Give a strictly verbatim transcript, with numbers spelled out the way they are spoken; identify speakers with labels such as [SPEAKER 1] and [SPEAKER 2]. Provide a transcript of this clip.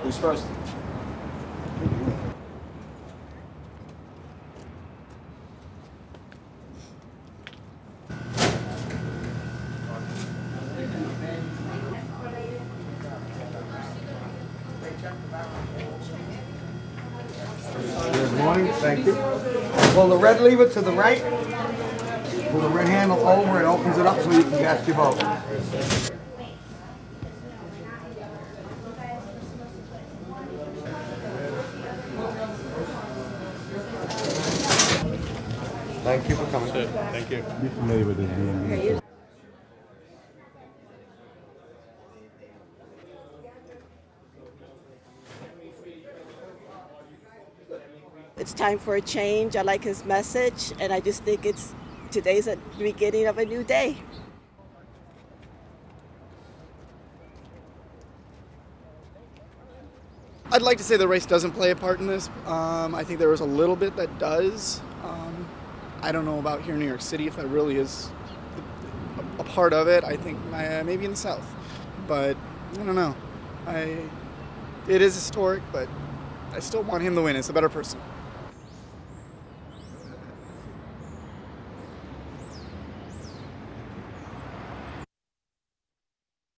[SPEAKER 1] Who's first?
[SPEAKER 2] Good morning, thank you. Pull the red lever to the right. Pull the red handle over, it opens it up so you can cast your vote. Thank you for coming.
[SPEAKER 3] Thank you.
[SPEAKER 4] Be familiar with this D M V.
[SPEAKER 5] It's time for a change. I like his message, and I just think it's today's the beginning of a new day.
[SPEAKER 6] I'd like to say the race doesn't play a part in this. Um, I think there was a little bit that does. Um, I don't know about here in New York City if that really is a, a part of it. I think uh, maybe in the South, but I don't know. I, it is historic, but I still want him to win. It's a better person.